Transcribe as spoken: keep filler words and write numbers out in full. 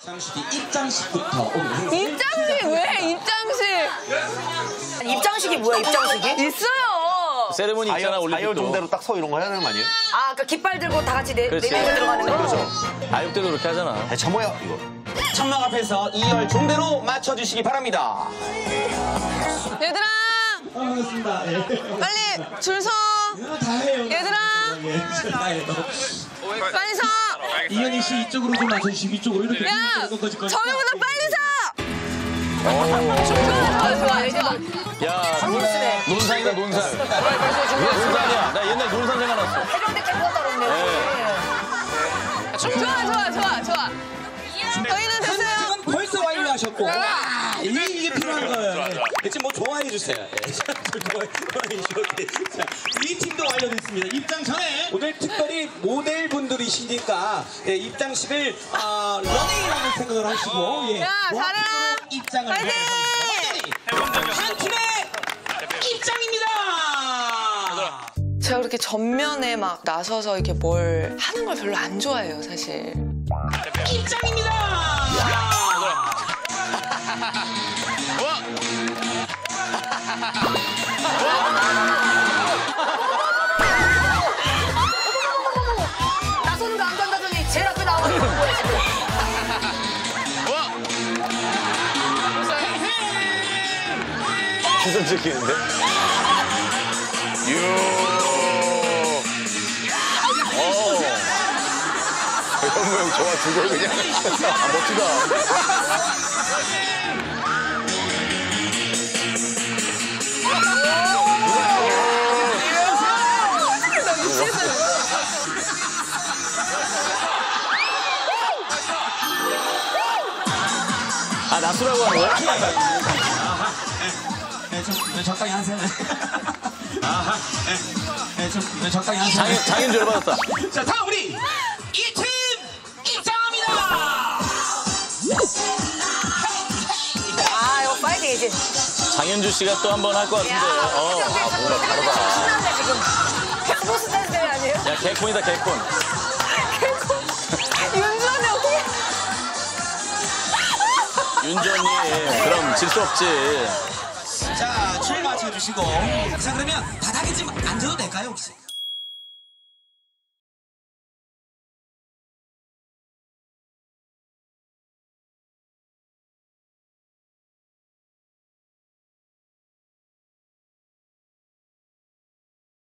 입장식이 입장식부터 오늘 입장식 왜? 입장식. 입장식이 뭐야, 입장식이? 있어요. 세레모니 있잖아, 올림픽도. 자유중대로 딱 서 이런 거 해야 되는 거 아니에요? 아, 그러니까 깃발 들고 다 같이 네, 그렇지. 네 명이 들어가는 거? 그렇죠. 아육대도 그렇게 하잖아. 저 뭐야 이거? 천막 앞에서 이열 종대로 맞춰주시기 바랍니다. 얘들아, 반갑습니다. 예. 빨리 줄 서. 다 해요. 얘들아. 예, 다 해요. 빨리 서. 이현희 씨 이쪽으로 좀 와주시고 이쪽으로 이렇게. 야, 거지, 거지. 저희보다 빨리 서. 좋아, 좋아, 좋아. 야, 논산이다, 논산. 논산이야. 나 옛날 논산 생각났어. 해병대 캠프가 따로 있네. 좋아, 좋아, 좋아, 좋아. 저희는 됐어요. 지금 벌써 완료하셨고. 와, 이게, 이게 필요한 거예요. 지금 뭐 좋아해 주세요. 좋아해 주세요. 이 팀도 완료됐습니다. 입장 전에 오늘 특별히 모델분들이시니까 예, 입장식을 어, 러닝이라는 생각을 하시고 예, 야, 잘해라. 입장을 파이팅! 한 팀의 입장입니다. 제가 그렇게 전면에 막 나서서 이렇게 뭘 하는 걸 별로 안 좋아해요, 사실. 입장입니다. 나서는 거 안 간다더니 제일 앞에 나와가지고 뭐야, 지금. 시선 찍히는데? 유. 어. 현무 형 좋아, 두걸 그냥. 아, 멋지다. 아, 낯수라고 하는 거야? 네, 좀 적당히 하세요. 아하, 네, 좀 적당히 하세요. 장인, 장인줄 받았다. 자, 다음 우리 이 팀 입장합니다. 아, 이거 파이팅이지. 장현주 씨가 또 한 번 할 것 같은데. 야, 어, 아, 뭔가 다르다. 신난다, 지금. 스포츠 댄스 대회 아니에요? 야, 개콘이다, 개콘. 윤주원이 어떻게. 윤전이 그럼 질 수 없지. 자, 줄 맞춰주시고. 자, 그러면 바닥에 좀 앉아도 될까요, 혹시?